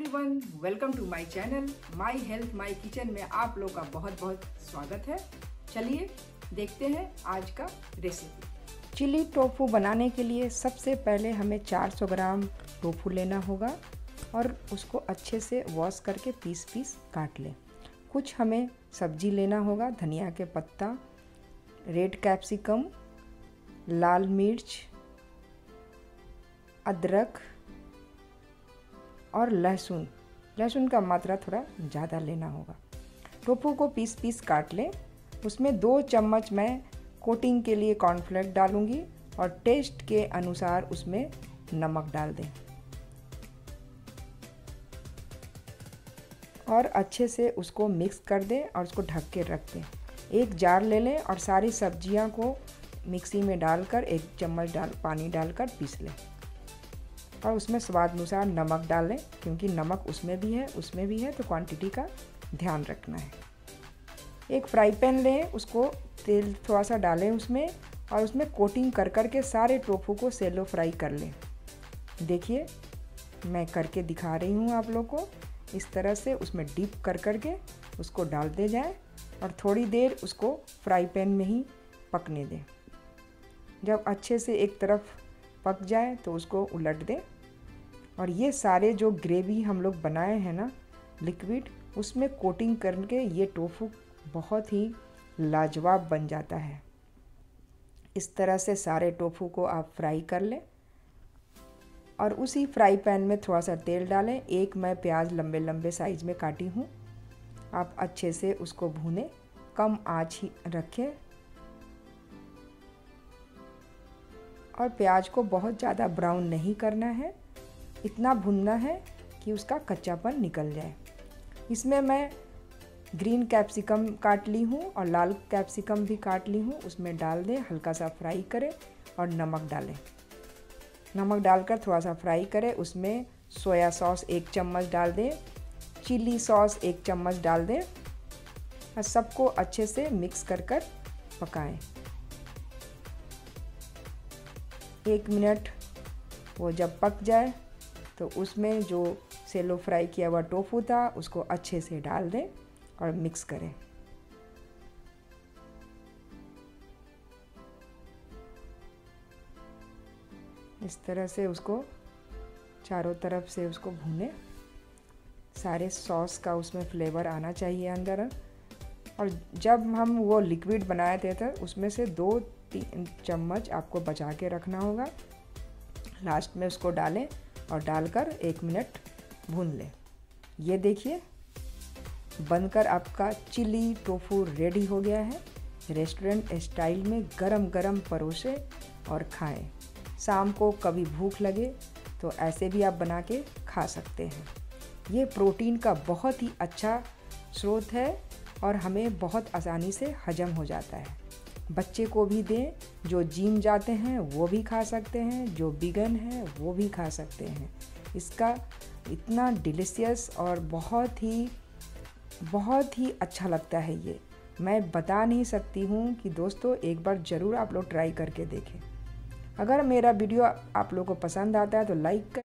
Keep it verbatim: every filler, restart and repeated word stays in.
Everyone, welcome to my channel my health my kitchen में आप लोग का बहुत बहुत स्वागत है। चलिए देखते हैं आज का रेसिपी। चिली टोफू बनाने के लिए सबसे पहले हमें चार सौ ग्राम टोफू लेना होगा और उसको अच्छे से वॉश करके पीस पीस काट लें। कुछ हमें सब्जी लेना होगा, धनिया के पत्ता, रेड कैप्सिकम, लाल मिर्च, अदरक और लहसुन। लहसुन का मात्रा थोड़ा ज़्यादा लेना होगा। टोफू को पीस पीस काट लें। उसमें दो चम्मच मैं कोटिंग के लिए कॉर्नफ्लेक्स डालूंगी और टेस्ट के अनुसार उसमें नमक डाल दें और अच्छे से उसको मिक्स कर दें और उसको ढक के रख दें। एक जार ले लें और सारी सब्जियां को मिक्सी में डालकर एक चम्मच डाल पानी डालकर पीस लें और उसमें स्वाद अनुसार नमक डाल लें, क्योंकि नमक उसमें भी है उसमें भी है तो क्वांटिटी का ध्यान रखना है। एक फ्राई पैन लें, उसको तेल थोड़ा सा डालें उसमें और उसमें कोटिंग कर कर के सारे टोफू को सेलो फ्राई कर लें। देखिए मैं करके दिखा रही हूँ आप लोग को। इस तरह से उसमें डिप कर कर के उसको डाल दे जाए और थोड़ी देर उसको फ्राई पैन में ही पकने दें। जब अच्छे से एक तरफ पक जाए तो उसको उलट दें और ये सारे जो ग्रेवी हम लोग बनाए हैं ना लिक्विड, उसमें कोटिंग करके ये टोफू बहुत ही लाजवाब बन जाता है। इस तरह से सारे टोफू को आप फ्राई कर लें और उसी फ्राई पैन में थोड़ा सा तेल डालें। एक मैं प्याज लंबे लंबे साइज में काटी हूँ। आप अच्छे से उसको भूनें, कम आंच ही रखें और प्याज को बहुत ज़्यादा ब्राउन नहीं करना है, इतना भुनना है कि उसका कच्चापन निकल जाए। इसमें मैं ग्रीन कैप्सिकम काट ली हूँ और लाल कैप्सिकम भी काट ली हूँ, उसमें डाल दें, हल्का सा फ्राई करें और नमक डालें। नमक डालकर थोड़ा सा फ्राई करें। उसमें सोया सॉस एक चम्मच डाल दें, चिली सॉस एक चम्मच डाल दें और सबको अच्छे से मिक्स कर कर पकाएं। एक मिनट वो जब पक जाए तो उसमें जो सेलो फ्राई किया हुआ टोफू था उसको अच्छे से डाल दें और मिक्स करें। इस तरह से उसको चारों तरफ से उसको भूनें। सारे सॉस का उसमें फ्लेवर आना चाहिए अंदर। और जब हम वो लिक्विड बनाए थे तो उसमें से दो तीन चम्मच आपको बचा के रखना होगा। लास्ट में उसको डालें और डालकर एक मिनट भून लें। ये देखिए बनकर आपका चिली टोफू रेडी हो गया है। रेस्टोरेंट स्टाइल में गरम गरम परोसें और खाएं। शाम को कभी भूख लगे तो ऐसे भी आप बना के खा सकते हैं। ये प्रोटीन का बहुत ही अच्छा स्रोत है और हमें बहुत आसानी से हजम हो जाता है। बच्चे को भी दें, जो जिम जाते हैं वो भी खा सकते हैं, जो बिगन है वो भी खा सकते हैं। इसका इतना डिलीशियस और बहुत ही बहुत ही अच्छा लगता है। ये मैं बता नहीं सकती हूँ कि दोस्तों एक बार ज़रूर आप लोग ट्राई करके देखें। अगर मेरा वीडियो आप लोगों को पसंद आता है तो लाइक